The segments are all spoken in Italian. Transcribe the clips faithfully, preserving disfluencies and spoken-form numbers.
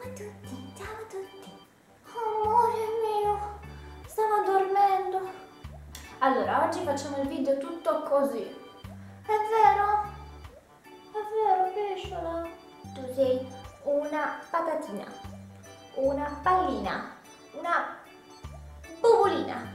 tutti, ciao a tutti. Amore mio, stavo dormendo. Allora, oggi facciamo il video tutto così. È vero? È vero, pesciola? Tu sei una patatina, una pallina, una bubolina.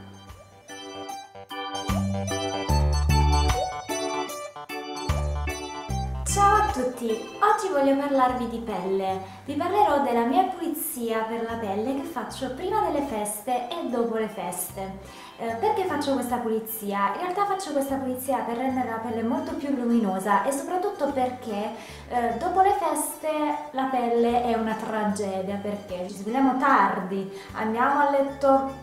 Ciao a tutti, oggi voglio parlarvi di pelle. Vi parlerò della mia pulizia per la pelle che faccio prima delle feste e dopo le feste. Eh, perché faccio questa pulizia? In realtà faccio questa pulizia per rendere la pelle molto più luminosa e soprattutto perché eh, dopo le feste la pelle è una tragedia, perché ci svegliamo tardi, andiamo a letto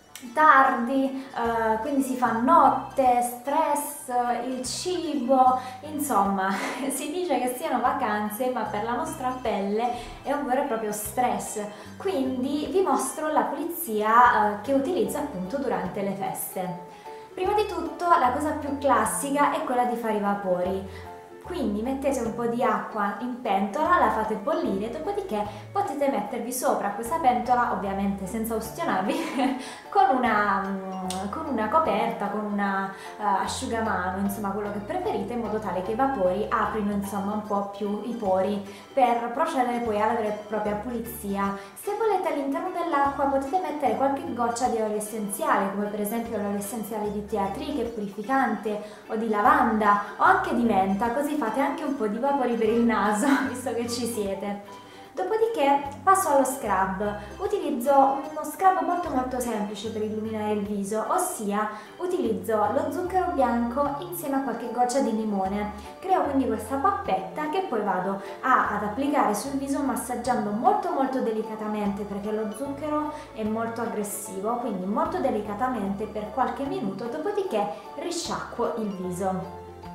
tardi, eh, quindi si fa notte, stress, il cibo, insomma si dice che siano vacanze, ma per la nostra pelle è un vero e proprio stress. Quindi vi mostro la pulizia eh, che utilizzo appunto durante le feste. Prima di tutto la cosa più classica è quella di fare i vapori. Quindi mettete un po' di acqua in pentola, la fate bollire, dopodiché potete mettervi sopra questa pentola, ovviamente senza ustionarvi, con una, con una coperta, con una uh, asciugamano, insomma quello che preferite, in modo tale che i vapori aprino insomma un po' più i pori per procedere poi alla vera e propria pulizia. Se volete all'interno dell'acqua potete mettere qualche goccia di olio essenziale, come per esempio l'olio essenziale di tea tree che è purificante, o di lavanda, o anche di menta, così fate anche un po' di vapori per il naso, visto che ci siete. Dopodiché passo allo scrub. Utilizzo uno scrub molto molto semplice per illuminare il viso, ossia utilizzo lo zucchero bianco insieme a qualche goccia di limone. Creo quindi questa pappetta che poi vado a, ad applicare sul viso massaggiando molto molto delicatamente, perché lo zucchero è molto aggressivo, quindi molto delicatamente per qualche minuto, dopodiché risciacquo il viso.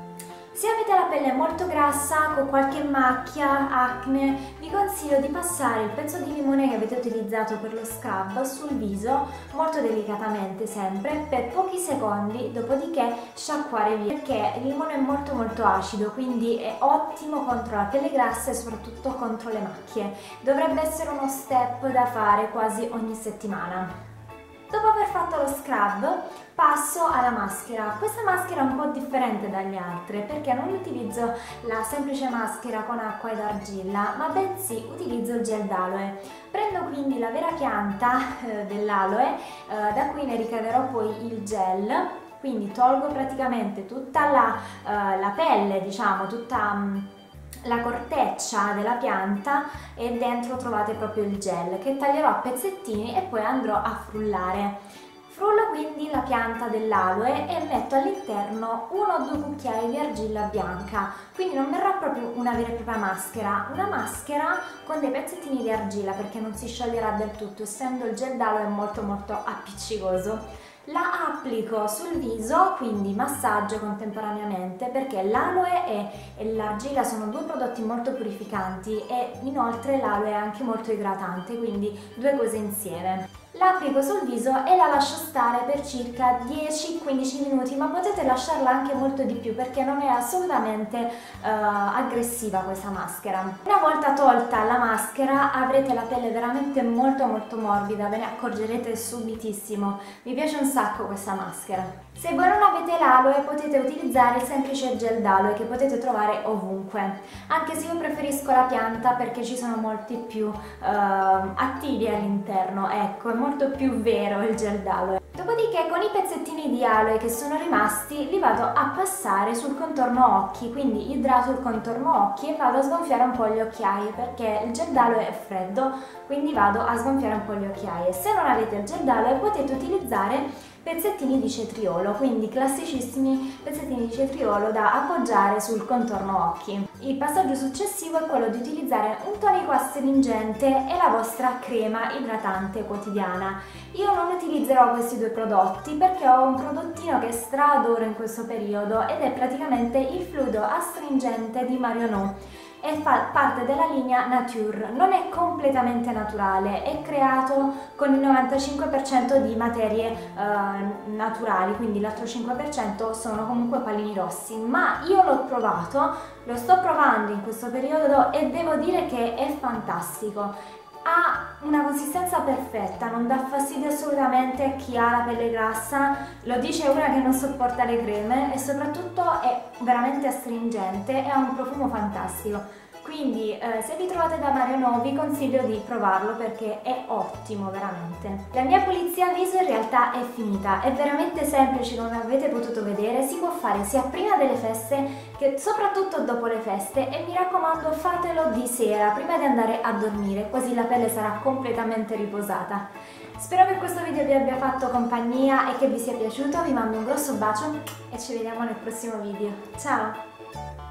Se avete la pelle molto grassa, con qualche macchia, acne, vi consiglio di passare il pezzo di limone che avete utilizzato per lo scrub sul viso, molto delicatamente sempre, per pochi secondi, dopodiché sciacquare via, perché il limone è molto molto acido, quindi è ottimo contro la pelle grassa e soprattutto contro le macchie. Dovrebbe essere uno step da fare quasi ogni settimana. Dopo aver fatto lo scrub passo alla maschera. Questa maschera è un po' differente dalle altre perché non utilizzo la semplice maschera con acqua ed argilla, ma bensì utilizzo il gel d'aloe. Prendo quindi la vera pianta eh, dell'aloe, eh, da cui ne ricaverò poi il gel. Quindi tolgo praticamente tutta la, eh, la pelle, diciamo, tutta... Mh, la corteccia della pianta, e dentro trovate proprio il gel che taglierò a pezzettini e poi andrò a frullare. Frullo quindi la pianta dell'aloe e metto all'interno uno o due cucchiai di argilla bianca, quindi non verrà proprio una vera e propria maschera, una maschera con dei pezzettini di argilla perché non si scioglierà del tutto, essendo il gel d'aloe molto molto appiccicoso. La applico sul viso, quindi massaggio contemporaneamente, perché l'aloe e, e l'argilla sono due prodotti molto purificanti e inoltre l'aloe è anche molto idratante, quindi due cose insieme. La applico sul viso e la lascio stare per circa dieci quindici minuti, ma potete lasciarla anche molto di più perché non è assolutamente uh, aggressiva questa maschera. Una volta tolta la maschera avrete la pelle veramente molto molto morbida, ve ne accorgerete subitissimo. Mi piace un sacco questa maschera. Se voi non avete l'aloe potete utilizzare il semplice gel d'aloe che potete trovare ovunque, anche se io preferisco la pianta perché ci sono molti più uh, attivi all'interno, ecco, è molto più vero il gel d'aloe. Dopodiché con i pezzettini di aloe che sono rimasti li vado a passare sul contorno occhi, quindi idrato il contorno occhi e vado a sgonfiare un po' gli occhiai perché il gel d'aloe è freddo, quindi vado a sgonfiare un po' gli occhiai. E se non avete il gel d'aloe potete utilizzare pezzettini di cetriolo, quindi classicissimi pezzettini di cetriolo da appoggiare sul contorno occhi. Il passaggio successivo è quello di utilizzare un tonico astringente e la vostra crema idratante quotidiana. Io non utilizzerò questi due prodotti perché ho un prodottino che stra-adoro in questo periodo ed è praticamente il fluido astringente di Marionnaud. E fa parte della linea Nature, non è completamente naturale, è creato con il novantacinque per cento di materie eh, naturali, quindi l'altro cinque per cento sono comunque pallini rossi, ma io l'ho provato, lo sto provando in questo periodo e devo dire che è fantastico. Ha una consistenza perfetta, non dà fastidio assolutamente a chi ha la pelle grassa, lo dice una che non sopporta le creme e soprattutto è veramente astringente e ha un profumo fantastico. Quindi eh, se vi trovate da Mario No vi consiglio di provarlo perché è ottimo veramente. La mia pulizia viso in realtà è finita, è veramente semplice come avete potuto vedere, si può fare sia prima delle feste che soprattutto dopo le feste e mi raccomando fatelo di sera prima di andare a dormire così la pelle sarà completamente riposata. Spero che questo video vi abbia fatto compagnia e che vi sia piaciuto, vi mando un grosso bacio e ci vediamo nel prossimo video. Ciao!